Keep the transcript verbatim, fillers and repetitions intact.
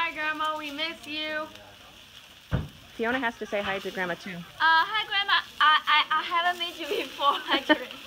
Hi, Grandma. We miss you. Fiona has to say hi to Grandma too. Uh, hi, Grandma. I, I, I haven't met you before, actually.